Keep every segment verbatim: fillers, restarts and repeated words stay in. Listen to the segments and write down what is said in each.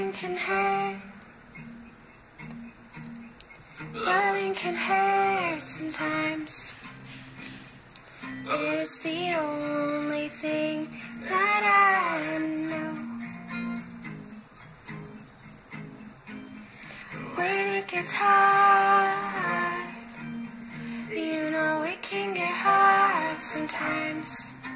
Loving can hurt. Loving can hurt sometimes. It's the only thing that I know. When it gets hard, you know it can get hard sometimes.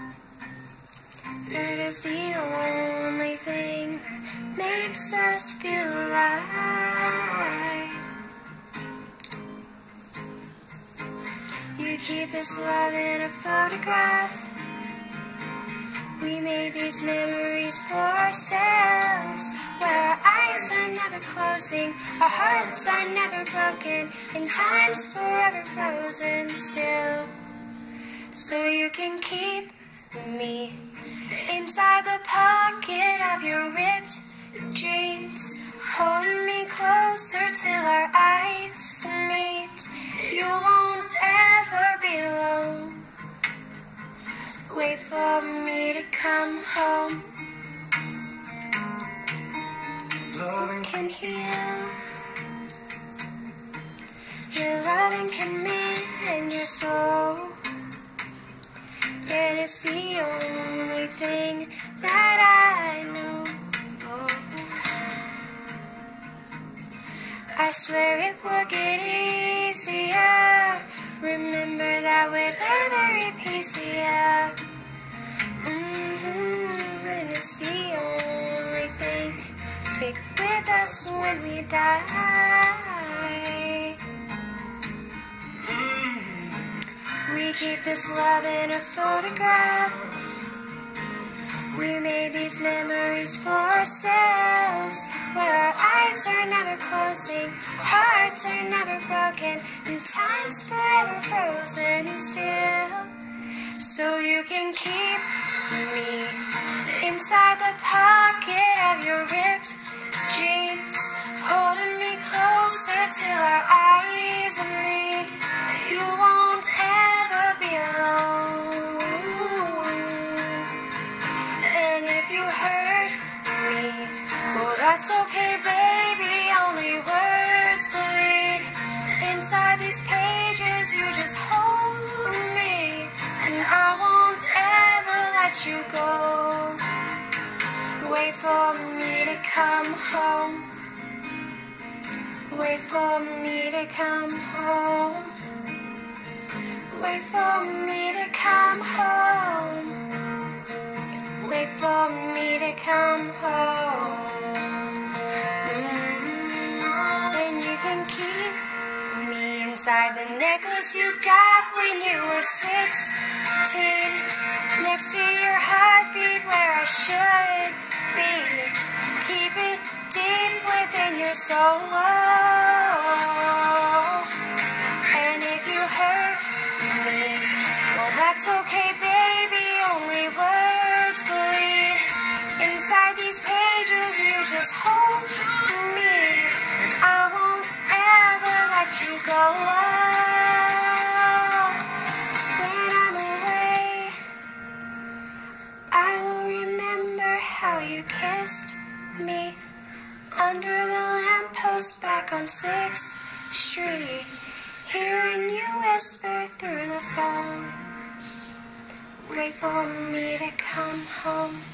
It is the only thing that makes us feel alive. You keep this love in a photograph. We made these memories for ourselves, where our eyes are never closing, our hearts are never broken, and time's forever frozen still. So you can keep me inside the pocket of your ripped jeans, holding me closer till our eyes meet. You won't ever be alone. Wait for me to come home. Loving can heal. Your loving can mend your soul. And it's the only thing that I know. I swear it will get easier. Remember that with every piece of you. Mm-hmm. And it's the only thing stick with us when we die. We keep this love in a photograph. We made these memories for ourselves, where our eyes are never closing, hearts are never broken, and time's forever frozen still. So you can keep me inside the pocket of your ripped jeans, holding me closer till our eyes meet. You won't ever be alone. And if you hurt me, well, that's okay, baby. Only words bleed. Inside these pages, you just hold me, and I won't ever let you go. Wait for me to come home. Wait for me to come home. Wait for me to come home. Wait for me to come home. Mm-hmm. And you can keep me inside the necklace you got when you were sixteen, next to your heartbeat where I should be. Keep it deep within your soul. And if you hurt me, well, that's okay, baby. Only words bleed. Inside these pages, you just hold me, and I won't ever let you go. When I'm away, I will remember how you kissed me under the lamppost back on sixth street, hearing you whisper through the phone. Wait for me to come home.